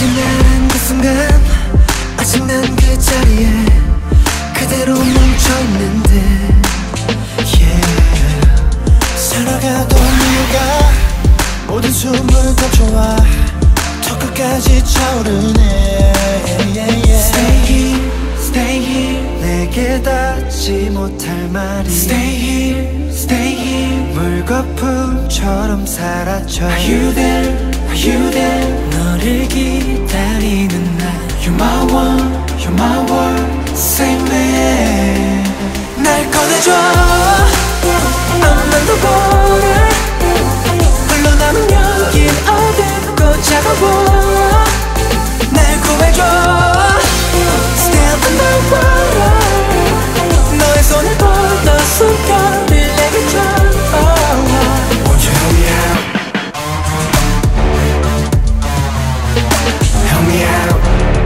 거짓말한 그 순간 아직 난 그 자리에 그대로 멈춰있는데 yeah. 살아가던 이유가 모든 숨을 다 좋아 더 끝까지 차오르네 yeah. Stay here, stay here 내게 닿지 못할 말이 Stay here, stay here 물거품처럼 사라져 Are you there, are you there 너를 기다리는 날 You're my one, you're my world Save me 날 꺼내줘 너만 더 보래 홀로 남은 여긴 어둡고 차가워 날 구해줘 Still in the water 너의 손을 뻗어 숨결을 내게 줘 Won't you help me out Help me out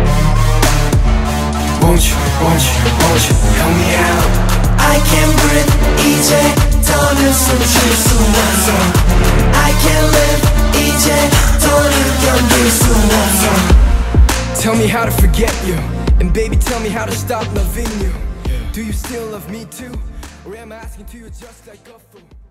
Won't you help me out I can't breathe 이제 더는 숨쉴 수 없어 I can't live 이제 더는 견딜 수 없어 Tell me how to forget you And baby tell me how to stop loving you Do you still love me too? Or am I asking to you just like a fool?